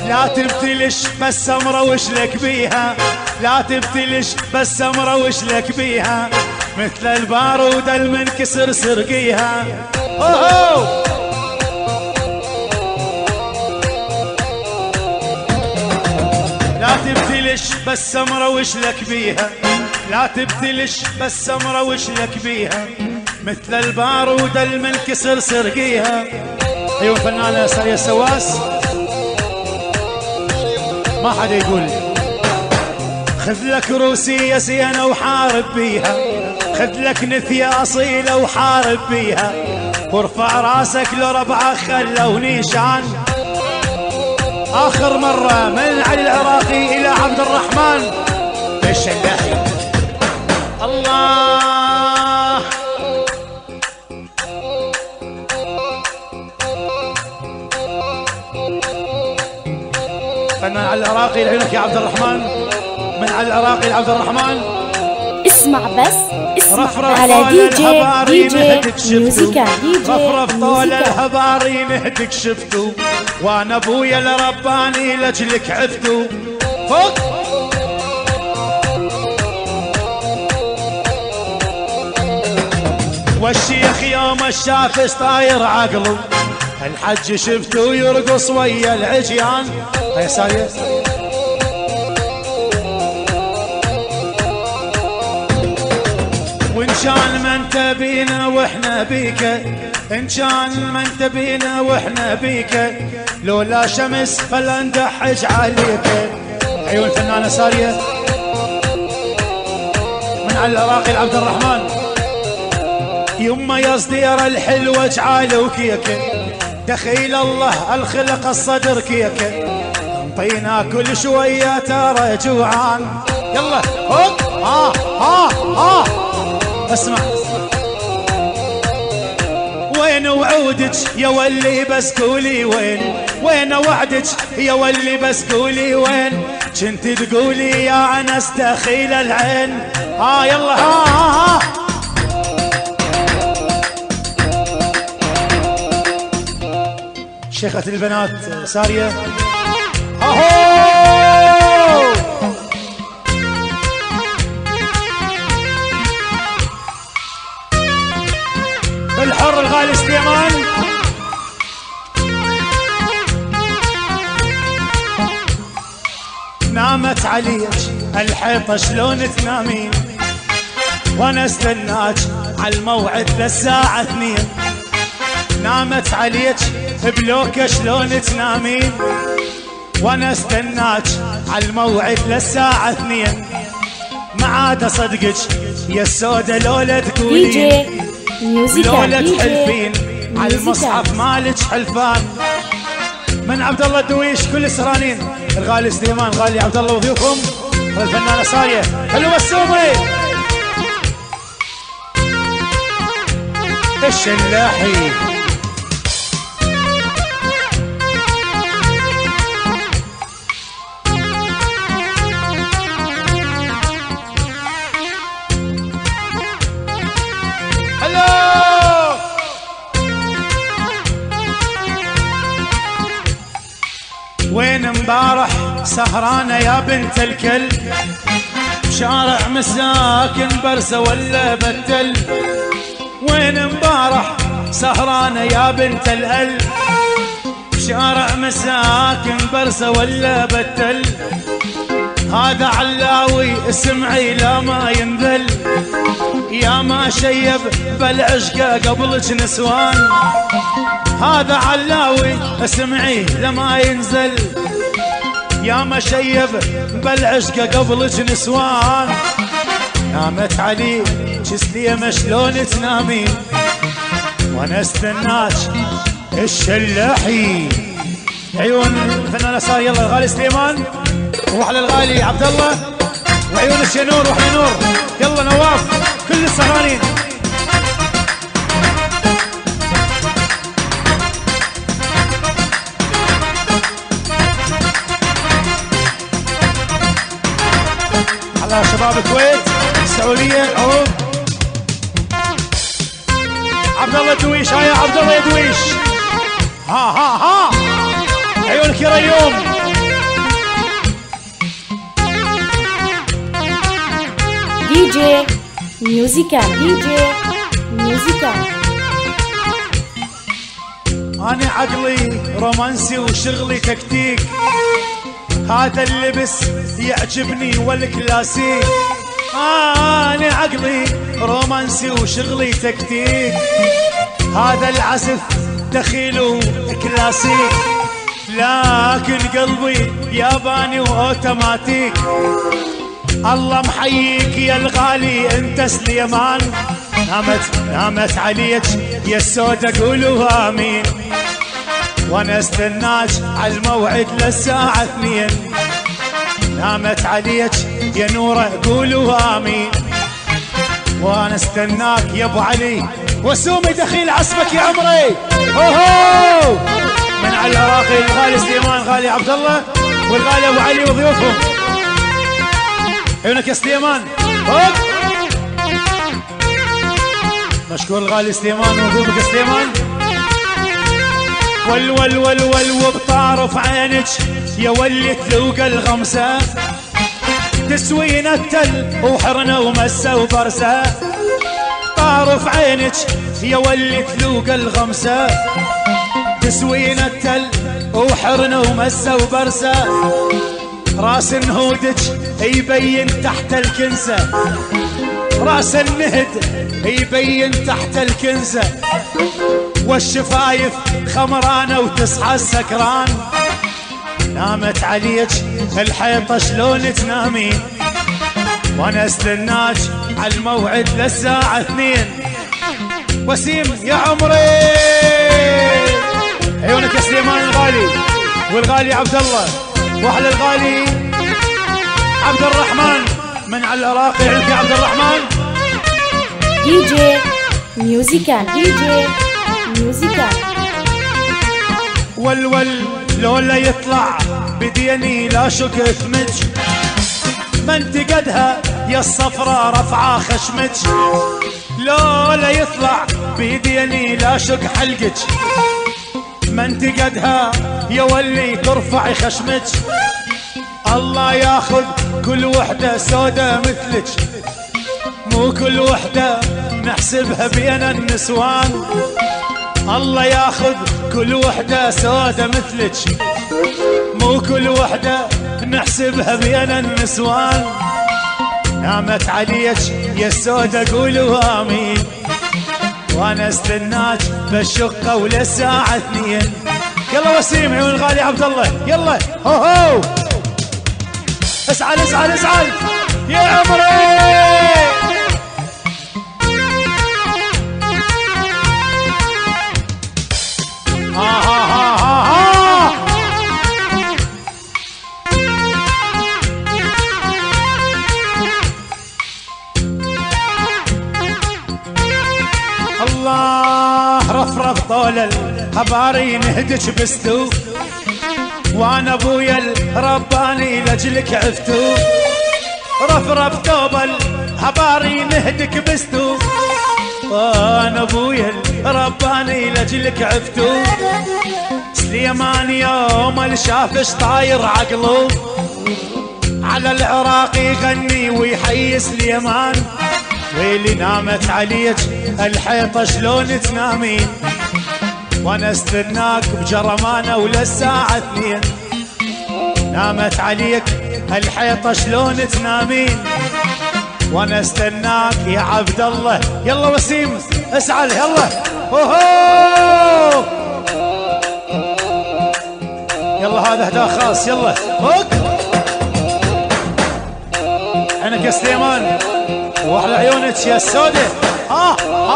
لا تبتلش بس مروش لك بيها، لا تبتلش بس مروش لك بيها، مثل البارود المنكسر سرقيها. اوه لا تبتلش بس مروش لك بيها، لا تبتلش بس مروش لك بيها، مثل البارود المنكسر سرقيها. ايوه الفنانة سارية السواس، ما حدا يقول. خذ لك روسية زينة وحارب بيها، خذ لك نثية أصيلة وحارب بيها، وارفع راسك لربعة خلوا نيشان. آخر مرة من علي العراقي إلى عبد الرحمن الشلاحي. الله فنان علي العراقي لعيونك يا عبد الرحمن، من علي العراقي لعبد الرحمن. اسمع بس اسمع رفرف على دي جي ميوزيكا، دي جي رفرف طول الهباري نهدك شفتو، وانا ابويا الرباني لاجلك عفتو. فوق والشيخ يوم الشافش طاير عقله، الحج شفتو يرقص ويا العجيان. هيا سارية وإن كان ما انت بينا واحنا بيك، إن كان ما انت بينا واحنا بيك، لولا شمس فلا ندحج عليك. أيوة الفنانة سارية من على العراقي لعبد الرحمن. يما يا صدير الحلوة اجعال وكيكة، دخيل الله الخلق الصدر كيكة، انطينا كل شوية ترى جوعان. يلا هوب ها ها ها اسمع. وين وعودك يا ولي بس قولي وين، وين وعدك يا ولي بس قولي وين، كنت تقولي يا انس دخيل العين. ها يلا ها ها ها شيخة البنات سارية. اهو الحر الغالي سليمان. نامت عليك الحيطة شلون تنامين، وانا استناك على الموعد للساعة 2. نامت عليك بلوكة شلون تنامين، وانا استناك على الموعد للساعة 2. ما عاد اصدقك يا السودة لولا تقولين، لولا تحلفين على المصحف مالك حلفان. من عبد الله الدويش كل السهرانين، الغالي سليمان، غالي عبد الله وضيوفهم، والفنانة سارية. حلو السومي الشلاحي. وين امبارح سهرانة يا بنت الكل، بشارع مساكن برسة ولا بتل. وين امبارح سهرانة يا بنت الأل، بشارع مساكن برسة ولا بتل. هذا علاوي اسمعي لا ما ينذل، يا ما شيب بالعشقة قبلك نسوان. هذا علاوي اسمعي لما ينزل، يا ما شيب بالعشقة قبلك نسوان. نامت علي سليمة شلون تنامين، وانا استناك الشلاحي. عيون الفنانة سارية. يلا الغالي سليمان، روح على الغالي عبد الله، وعيون الشنور روح لنور. يلا نواف كل السهرانين. على شباب الكويت السعودية. عود عبد الله دويش. هيا عبد الله يا دويش. ها ها ها عيونك يا ريوم. جي ميوزيكال دي جي ميوزيكال. أنا عقلي رومانسي وشغلي تكتيك، هذا اللبس يعجبني والكلاسيك. أنا عقلي رومانسي وشغلي تكتيك، هذا العزف دخيل وكلاسيك، لكن قلبي ياباني واوتوماتيك. الله محييك يا الغالي انت سليمان، نامت عليك يا السودة قولوا امين، وانا استناك على الموعد للساعة 2. نامت عليك يا نورة قولوا امين، وانا استناك يا ابو علي وسومي دخيل عصبك يا عمري. هو من على العراقي الغالي سليمان غالي عبد الله والغالي ابو علي وضيوفهم. عيونك يا سليمان. هوب مشكور الغالي سليمان وضيوفك يا سليمان. ول ول ول ول وبطارف عينك يا ولي تلوق الغمسة، تسوين التل وحرنا ومسة وبرسة. طارف عينك يا ولي تلوق الغمسة، تسوين التل وحرنا ومسة وبرسة. راس نهودك يبين تحت الكنسة، راس النهد يبين تحت الكنسة. والشفايف خمرانة وتصحى السكران. نامت عليك الحيطة شلون تنامين، وانا استناك على الموعد للساعة 2. وسيم يا عمري. عيونك يا سليمان الغالي والغالي عبد الله، واحلى الغالي عبد الرحمن من على العراقي. عندك يا عبد الرحمن. دي جي ميوزيكال دي جي ميوزيكال. ول لولا يطلع بديني لا شك ثمج، ما انت قدها يا الصفرة رفعة خشمج. لولا يطلع بديني لا شك حلقج، ما انت قدها يا ولي ترفعي خشمج. الله ياخذ كل وحدة سودة مثلج، مو كل وحدة نحسبها بين النسوان. الله ياخذ كل وحدة سودة مثلج، مو كل وحدة نحسبها بين النسوان. نامت عليك يا السودة قولوا امين، وانا استناك بالشقة وللساعة 2. يلا وسيم عيون الغالي عبد الله يلا. هو اسعل اسعل اسعل يا عمري. الله رفرف طول الخباري نهدج بستو، وانا ابويا الرباني لاجلك عفتو. رفرف طوب الخباري نهدك بستو، وانا ابويا الرباني لاجلك عفتو. سليمان يوم الشافش طاير عقله، على العراقي يغني ويحيي سليمان. ويلي نامت عليك الحيطة شلون تنامين، وانا استناك بجرمانة وللساعة 2. نامت عليك الحيطة شلون تنامين، وانا استناك يا عبد الله. يلا وسيم اسعل يلا. اوهو يلا هذا هداء خاص يلا. هوك عينك يا سليمان واحلى عيونك يا السودة.